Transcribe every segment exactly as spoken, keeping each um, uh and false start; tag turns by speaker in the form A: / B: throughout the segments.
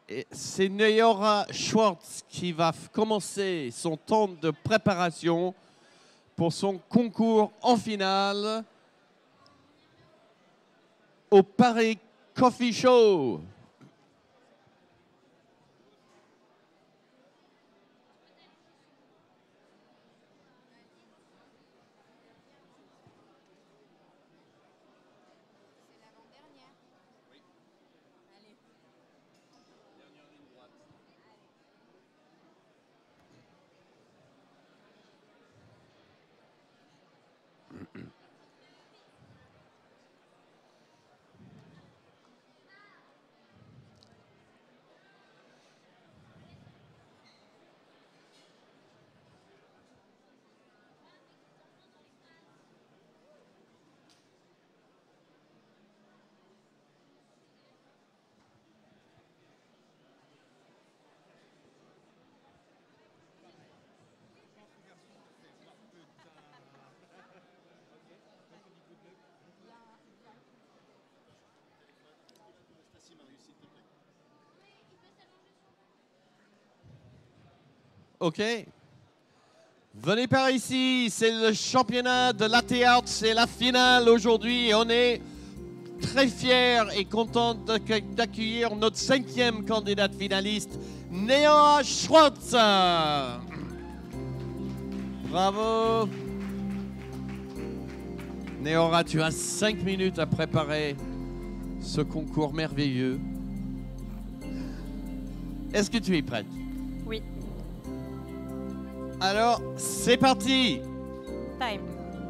A: c'est Neora Schwartz qui va commencer son temps de préparation pour son concours en finale au Paris Coffee Show. OK. Venez par ici, c'est le championnat de latte art, c'est la finale aujourd'hui. On est très fiers et contents d'accueillir notre cinquième candidate finaliste, Neora Schwartz. Bravo. Neora, tu as cinq minutes à préparer ce concours merveilleux. Est-ce que tu es prête?
B: Oui.
A: Alors, c'est parti!
B: Time.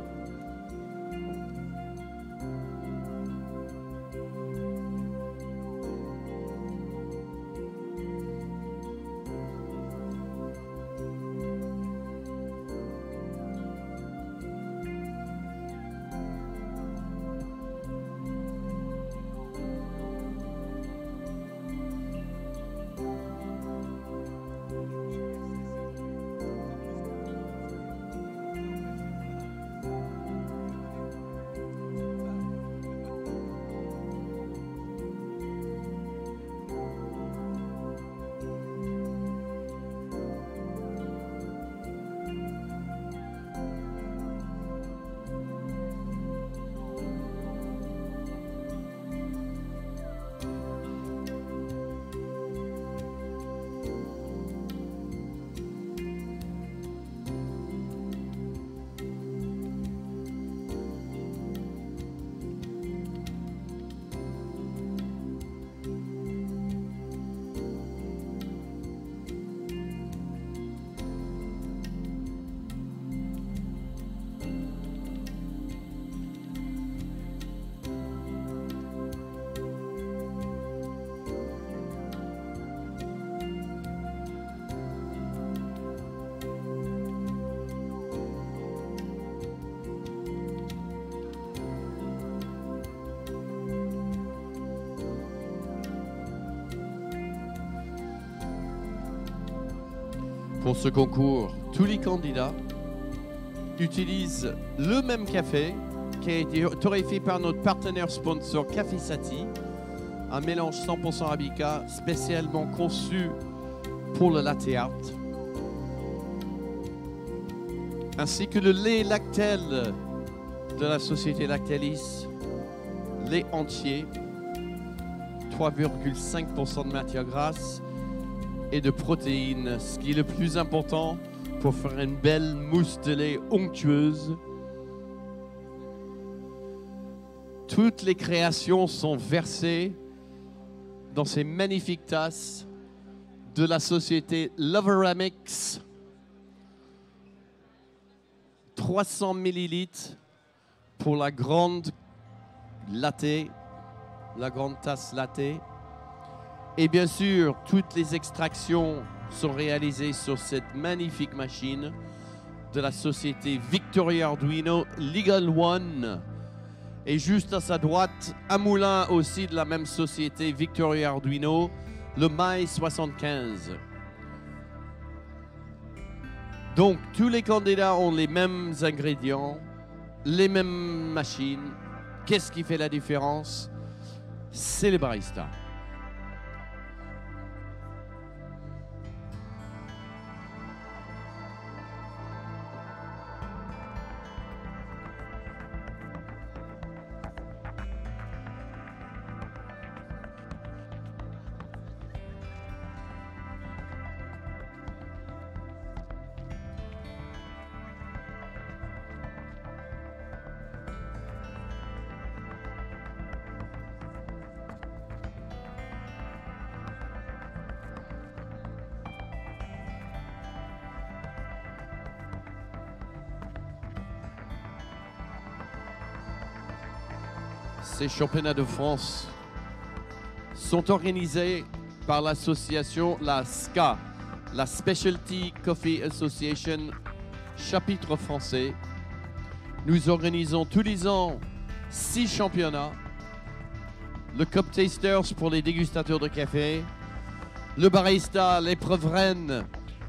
A: Pour ce concours, tous les candidats utilisent le même café qui a été torréfié par notre partenaire sponsor Café Sati, un mélange cent pour cent Arabica spécialement conçu pour le latte art, ainsi que le lait Lactel de la société Lactalis, lait entier, trois virgule cinq pour cent de matière grasse et de protéines, ce qui est le plus important pour faire une belle mousse de lait onctueuse. Toutes les créations sont versées dans ces magnifiques tasses de la société Loveramix. trois cents millilitres pour la grande latte, la grande tasse latte. Et bien sûr, toutes les extractions sont réalisées sur cette magnifique machine de la société Victoria Arduino Legal One. Et juste à sa droite, un moulin aussi de la même société Victoria Arduino, le Maï soixante-quinze. Donc, tous les candidats ont les mêmes ingrédients, les mêmes machines. Qu'est-ce qui fait la différence? C'est les baristas. ces championnats de France sont organisés par l'association, la S C A, la Specialty Coffee Association, chapitre français. Nous organisons tous les ans six championnats. Le Cup Tasters pour les dégustateurs de café, le Barista, l'épreuve reine,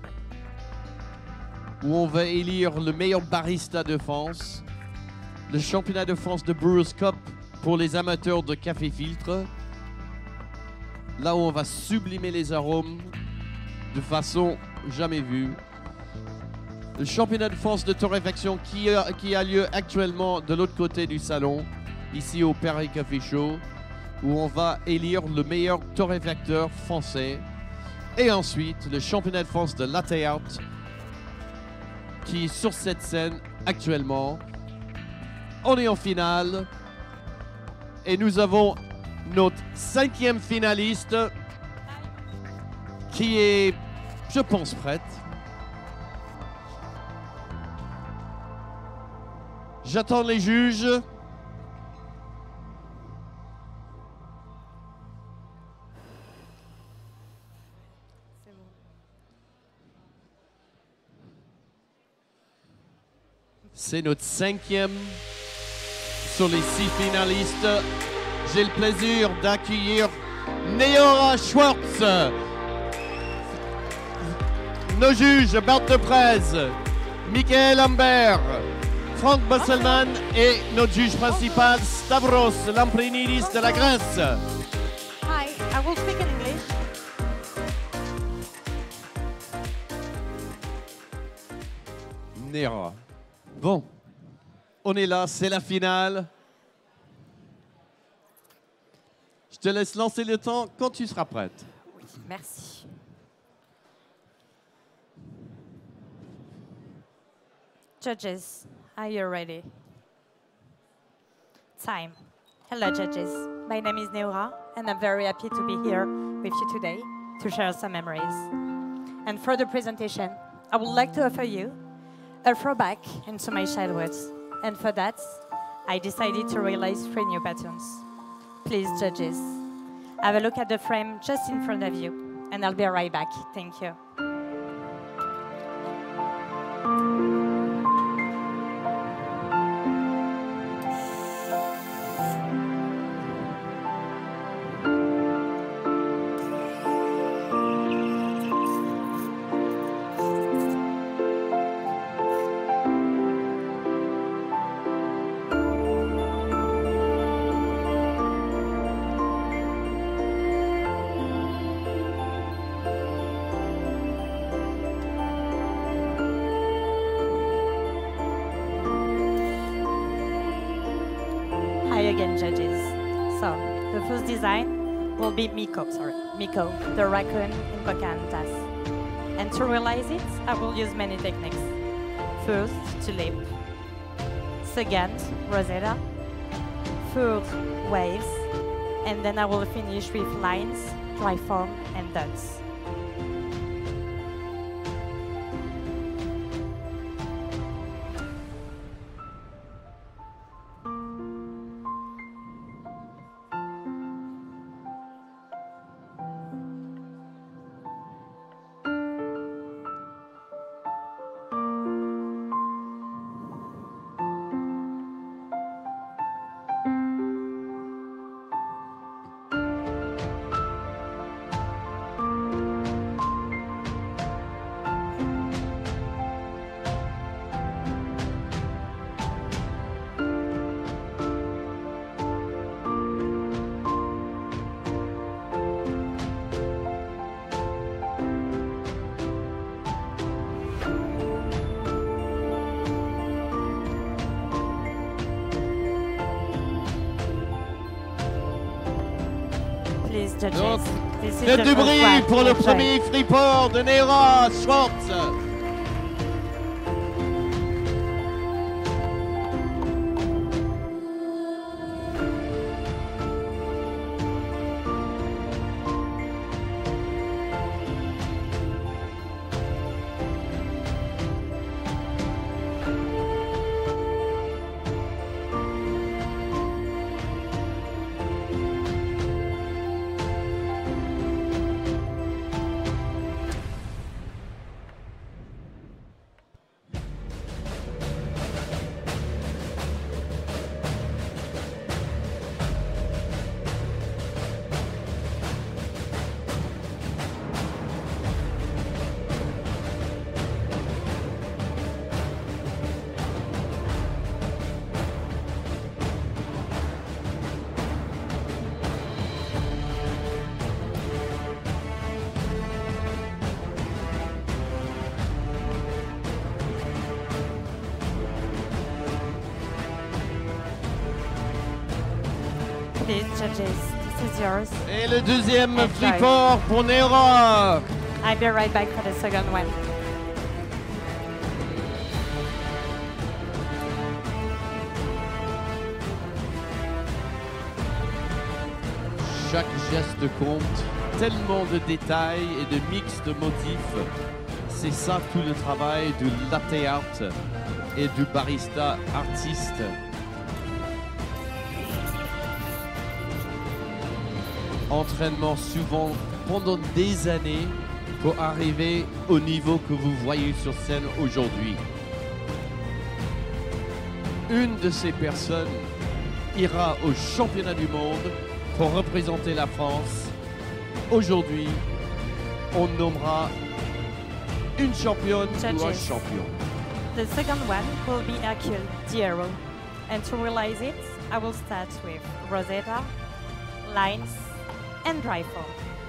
A: où on va élire le meilleur barista de France, le championnat de France de Brewers Cup pour les amateurs de café filtre, là où on va sublimer les arômes de façon jamais vue, le championnat de France de torréfaction qui a, qui a lieu actuellement de l'autre côté du salon, ici au Paris Café Show, où on va élire le meilleur torréfacteur français, et ensuite le championnat de France de latte art qui est sur cette scène actuellement. On est en finale et nous avons notre cinquième finaliste qui est, je pense, prête. J'attends les juges. C'est notre cinquième sur les six finalistes. J'ai le plaisir d'accueillir Neora Schwartz, nos juges Bart Deprez, Michael Ambert, Frank Bosselman et notre juge principal Stavros Lamprinidis de la Grèce.
B: Hi, I will speak in English.
A: Neora. Bon, on est là, c'est la finale. Je te laisse lancer le temps quand tu seras prête.
B: Oui, merci. Judges, are you ready? Time. Hello, judges. My name is Neora, and I'm very happy to be here with you today to share some memories. And for the presentation, I would like to offer you a throwback into my childhood. And for that, I decided to realize three new patterns. Please, judges, have a look at the frame just in front of you, and I'll be right back. Thank you. Hi again, judges. So, the first design will be Miko, sorry, Miko, the raccoon in Pocahontas. And to realize it, I will use many techniques. First, tulip. Second, Rosetta. Third, waves. And then I will finish with lines, dry form, and dots.
A: Donc, le débris pour le premier freeport de Neora Schwartz.
B: judges, this is yours.
A: Et le deuxième
B: Enjoy.
A: flipper pour Neora.
B: I'll be right back for the second one.
A: Chaque geste compte, tellement de détails et de mix de motifs. C'est ça tout le travail du latte art et du barista artiste. Entraînement souvent pendant des années pour arriver au niveau que vous voyez sur scène aujourd'hui. Une de ces personnes ira au championnat du monde pour représenter la France. Aujourd'hui, on nommera une championne ou un
B: Judges.
A: champion.
B: The second one will be Hercule, the hero. And to realize it, I will start with Rosetta, lines, and dry foam.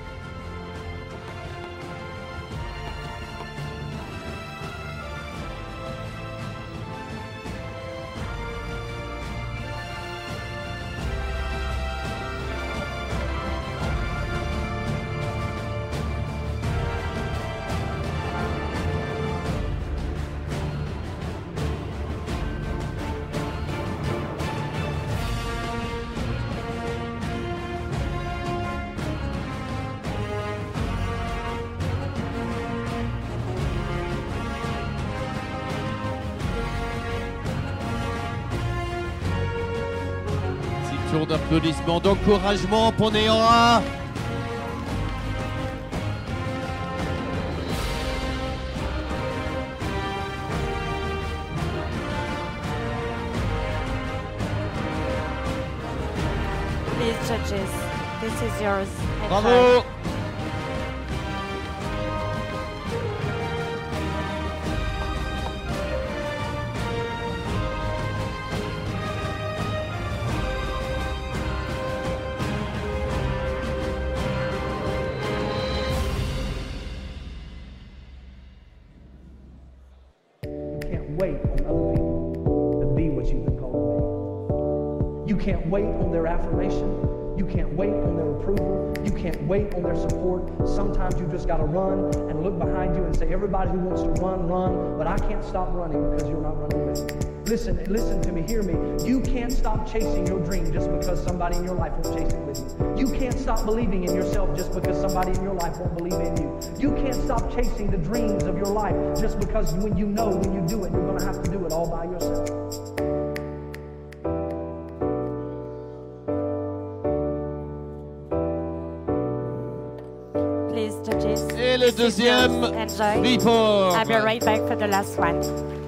A: Petit tour d'applaudissements, d'encouragement pour Neora.
B: Please, judges, this is yours. Enjoy.
A: Bravo.
C: You can't wait on other people to be what you've been called to be. You can't wait on their affirmation. You can't wait on their approval. You can't wait on their support. Sometimes you just got to run and look behind you and say, everybody who wants to run, run, but I can't stop running because you're not running with me. Listen, listen to me, hear me. You can't stop chasing your dream just because somebody in your life won't chase it with you. You can't stop believing in yourself just because somebody in your life won't believe in you. You can't stop chasing the dreams of your life just because when you know when you do it, you're going to have to do it all by yourself.
B: Please, judges.
A: Et le
B: this is yours.
A: deuxième
B: Enjoy.
A: flipper.
B: I'll be right back for the last one.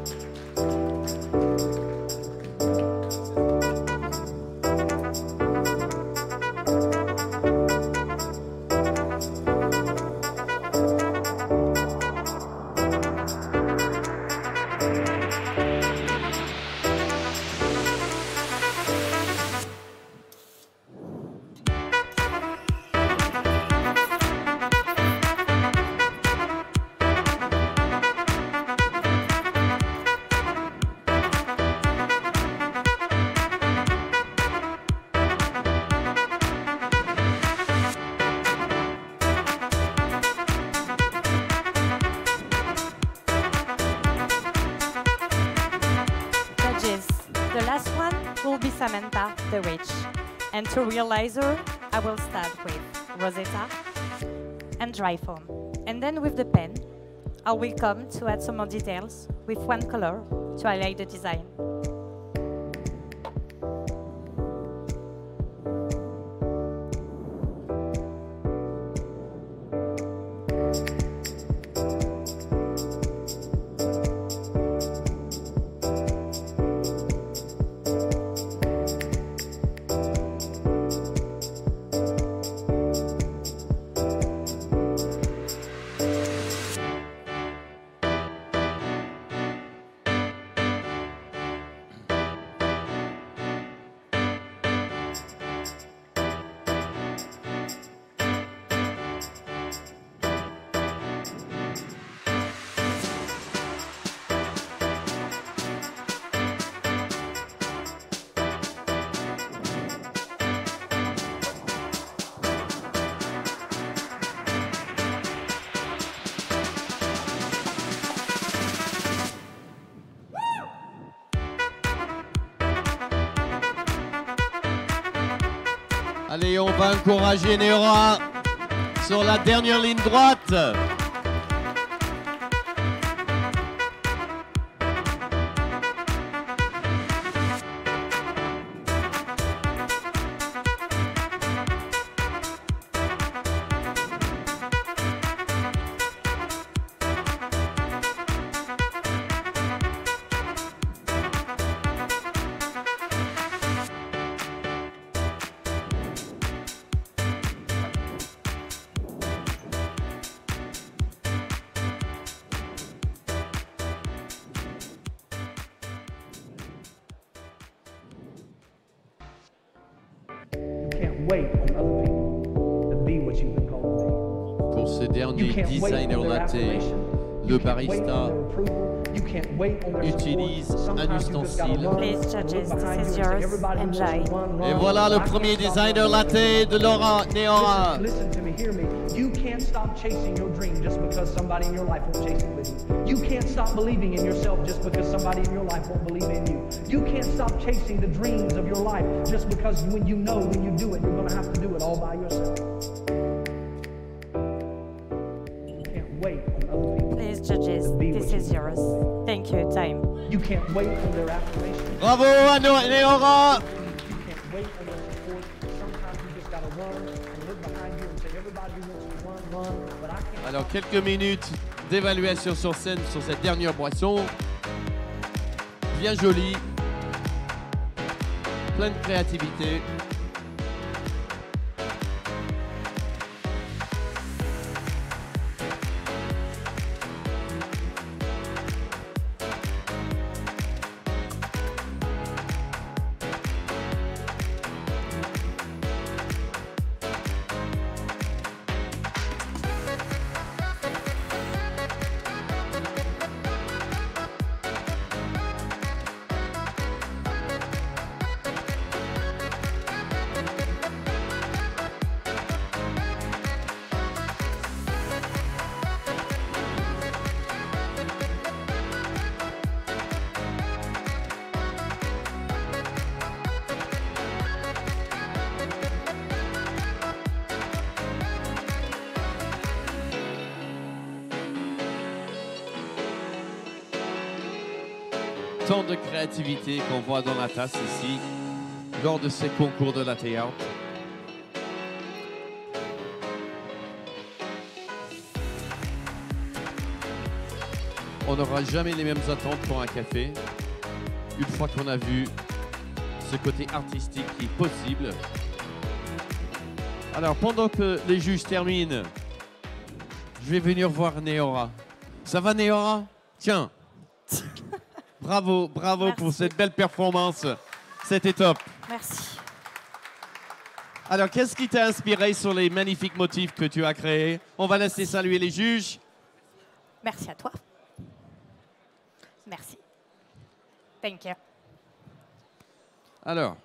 B: Judges, the last one will be Samantha, the witch. And to realize her, I will start with Rosetta and dry foam. And then with the pen, I will come to add some more details with one color to highlight the design.
A: va encourager Neora sur la dernière ligne droite.
C: Wait on other people to be what you've been called to be.
A: Pour ce
C: You
A: dernier
C: can't wait
A: designer
C: on their
A: latte,
C: affirmation.
A: le
C: You can't wait
A: barista
C: on their approval. You can't wait on their
A: utilise
C: support.
A: un
C: Sometimes you just gotta
A: ustensile.
C: run
B: Please,
C: and
B: judges,
C: look behind
B: this is
C: you and say,
B: yours.
C: "Everybody who wants to
B: Enjoy."
C: run,
A: Et
C: run,
A: voilà
C: but
A: le
C: I can't
A: premier
C: stop
A: designer
C: running."
A: latte de Laura Neora.
C: Listen, listen to me, hear me. You can't stop chasing your dream just because somebody in your life won't chase it with you. You can't stop believing in yourself just because somebody in your life won't believe in you. You can't stop chasing the dreams of your life just because when you know when you do it, you're going to have to do it all by yourself. You can't wait on other people.
B: Please, judges,
C: To be
B: this
C: what
B: is
C: you
B: yours. Thank you. Time.
C: You can't wait on their affirmation.
A: Bravo à No- Neora.
C: You can't wait on their support. Sometimes you just got to run and look behind you and say, everybody who wants to run, run, but I can't.
A: Alors quelques minutes d'évaluation sur scène sur cette dernière boisson. Bien jolie. Plein de créativité. Tant de créativité qu'on voit dans la tasse ici, lors de ces concours de latte art. On n'aura jamais les mêmes attentes pour un café, une fois qu'on a vu ce côté artistique qui est possible. Alors, pendant que les juges terminent, je vais venir voir Neora. Ça va, Neora? Tiens. Bravo, bravo
B: Merci.
A: pour cette belle performance. C'était top.
B: Merci.
A: Alors, qu'est-ce qui t'a inspiré sur les magnifiques motifs que tu as créés? On va laisser saluer les juges.
B: Merci à toi. Merci. Thank you.
A: Alors,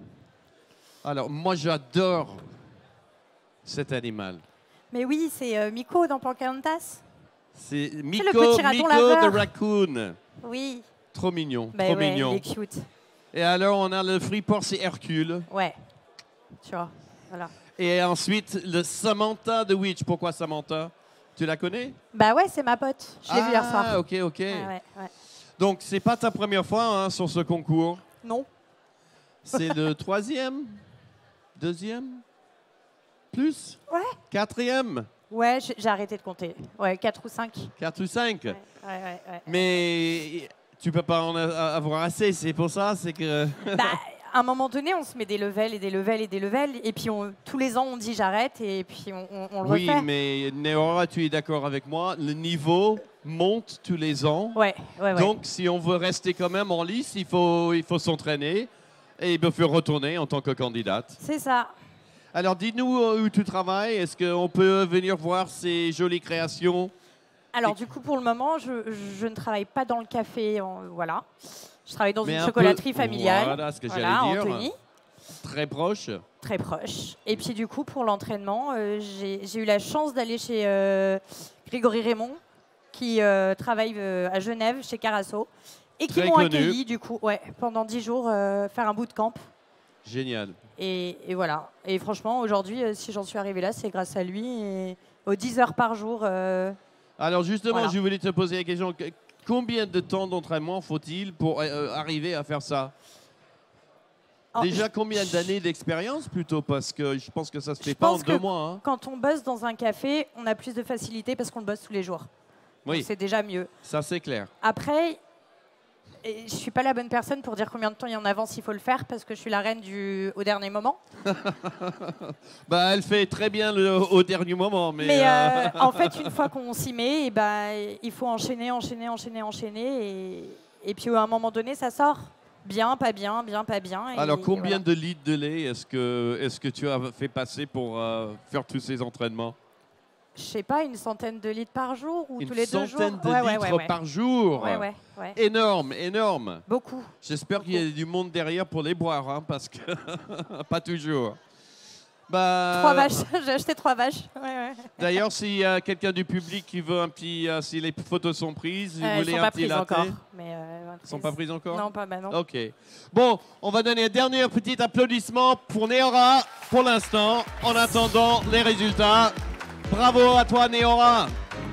A: alors moi, j'adore cet animal.
B: Mais oui, c'est euh, Miko dans Pocahontas.
A: C'est Miko,
B: petit raton
A: Miko
B: laveur.
A: the raccoon.
B: Oui.
A: Trop mignon,
B: Bah
A: trop
B: ouais,
A: mignon.
B: il est cute.
A: Et alors, on a le Freeport, c'est Hercule.
B: Ouais. Tu vois, voilà.
A: Et ensuite, le Samantha the Witch. Pourquoi Samantha? Tu la connais?
B: Bah ouais, c'est ma pote. Je l'ai vue hier soir.
A: Ah, ok, ok.
B: Ouais, ouais, ouais.
A: Donc, c'est pas ta première fois hein, sur ce concours.
B: Non.
A: C'est le troisième? Deuxième? Plus?
B: Ouais.
A: Quatrième?
B: Ouais, j'ai j'ai arrêté de compter. Ouais, quatre ou cinq.
A: Quatre ou cinq?
B: Ouais, ouais, ouais, ouais.
A: Mais tu peux pas en a- avoir assez, c'est pour ça, c'est que...
B: Bah, à un moment donné, on se met des levels et des levels et des levels. Et puis, on- tous les ans, on dit j'arrête et puis on, on- on le
A: Oui,
B: refait.
A: mais Neora, tu es d'accord avec moi, le niveau monte tous les ans.
B: Ouais, ouais, ouais.
A: Donc, si on veut rester quand même en lice, il faut, il faut s'entraîner et il faut retourner en tant que candidate.
B: C'est ça.
A: Alors, dis-nous euh, où tu travailles. Est-ce qu'on peut venir voir ces jolies créations?
B: Alors, du coup, pour le moment, je, je ne travaille pas dans le café. en- voilà. Je travaille dans
A: Mais
B: une
A: un
B: chocolaterie
A: peu-
B: familiale.
A: Voilà ce que
B: Voilà,
A: j'allais dire.
B: Antony,
A: Très proche.
B: très proche. Et puis, du coup, pour l'entraînement, euh, j'ai j'ai eu la chance d'aller chez euh, Grégory Raymond, qui euh, travaille euh, à Genève, chez Carasso, et qui
A: Très
B: m'ont
A: connu.
B: accueilli, du coup, ouais, pendant dix jours, euh, faire un bootcamp.
A: Génial.
B: Et, et voilà. Et franchement, aujourd'hui, euh, si j'en suis arrivée là, c'est grâce à lui. Et aux dix heures par jour. euh,
A: Alors justement,
B: Voilà.
A: je voulais te poser la question, que- combien de temps d'entraînement faut-il pour euh, arriver à faire ça?
B: en-
A: Déjà, combien d'années d'expérience plutôt? Parce que je pense que ça se
B: Je
A: fait pas en
B: pense
A: deux
B: que
A: mois. hein.
B: Quand on bosse dans un café, on a plus de facilité parce qu'on le bosse tous les jours. Donc
A: Oui,
B: c'est déjà mieux.
A: ça c'est clair.
B: Après, et je suis pas la bonne personne pour dire combien de temps il y en avance il faut le faire parce que je suis la reine du au dernier moment.
A: Bah, elle fait très bien le, au dernier moment, mais...
B: Mais
A: euh,
B: euh, en fait, une fois qu'on s'y met, et ben, il faut enchaîner, enchaîner, enchaîner, enchaîner. Et, et puis à un moment donné, ça sort. Bien, pas bien, bien, pas bien. et
A: Alors, combien
B: voilà.
A: de litres de lait est-ce que, est-ce que tu as fait passer pour euh, faire tous ces entraînements?
B: Je sais pas, une centaine de litres par jour ou
A: Une
B: tous les deux jours.
A: centaine de
B: Ouais, ouais,
A: litres
B: ouais, ouais.
A: par jour.
B: Ouais, ouais, ouais.
A: Énorme, énorme.
B: Beaucoup.
A: J'espère qu'il y a du monde derrière pour les boire, hein, parce que pas toujours. Bah,
B: Trois vaches. J'ai acheté trois vaches. Ouais, ouais.
A: D'ailleurs, s'il y a quelqu'un du public qui veut un petit, euh, si les photos sont prises, vous
B: Euh, elles
A: voulez
B: sont
A: un
B: pas
A: petit
B: prises
A: latte?
B: encore. Mais euh,
A: Elles sont pas prises encore?
B: Non, pas maintenant.
A: Ok. Bon, on va donner un dernier petit applaudissement pour Neora pour l'instant, en attendant les résultats. Bravo à toi, Neora.